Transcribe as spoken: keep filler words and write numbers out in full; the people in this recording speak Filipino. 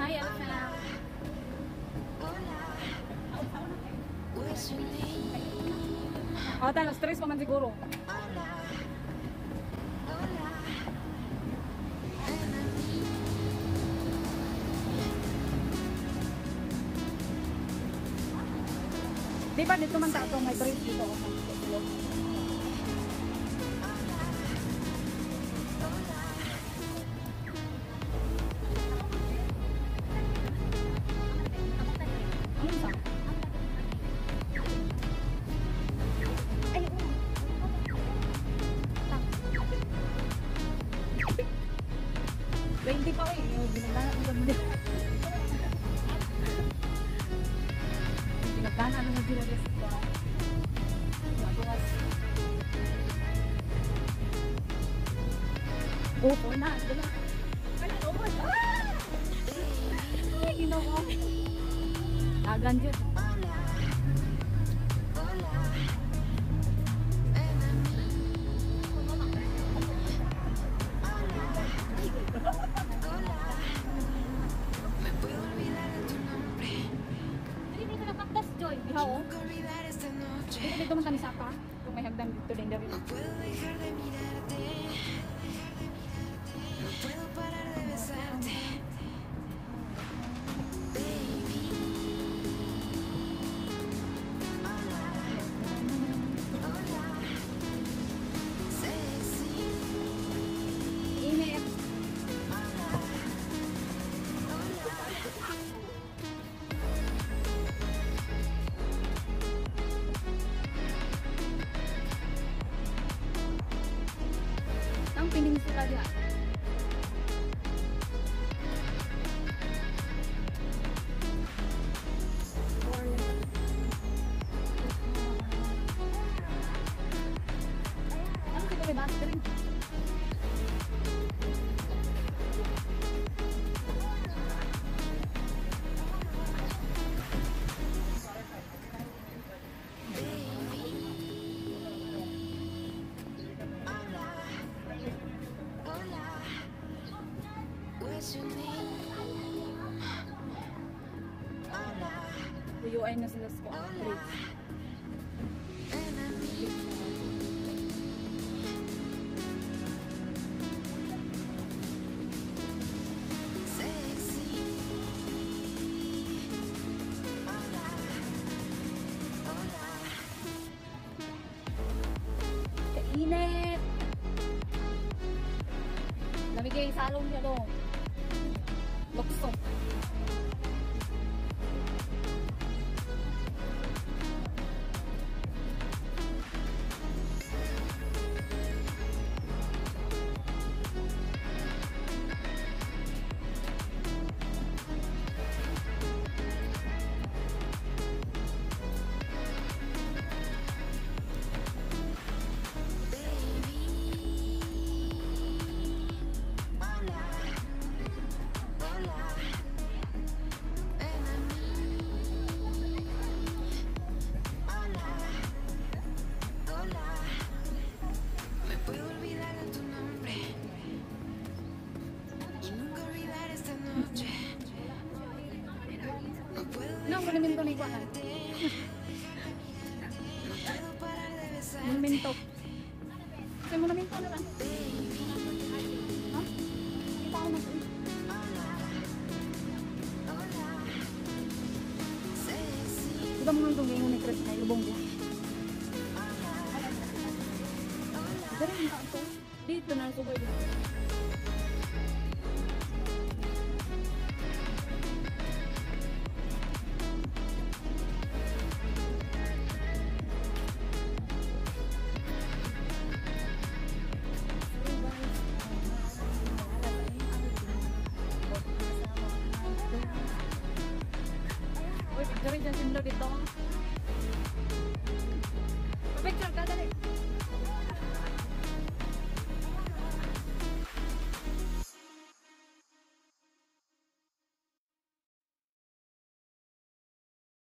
Hi, Elsa. Oh, tayo, stress pa man siguro. Di ba dito man tayo may break dito? twenty pa eh. Binagdana na sila guys. Opo na. Dala. Wala ko ba? Ay, ginawa. Agan dyan. Oo. Dito dito man kami sapa. Kung may hagdan dito din dari. Pining sila dia. Ano kita may master rin? Uyuan na sila sa plates. Kainit! Namigay salong niya doon. Luksok. No, monumento na ikuan. Monumento. Kasi monumento na lang. Ha? Kita ko na ito. Diba mga itong ngayon ni Chris na ilubong niya? Dari yung ito. Dito na subay dito. Uy, picture dyan simlo dito. Picture ka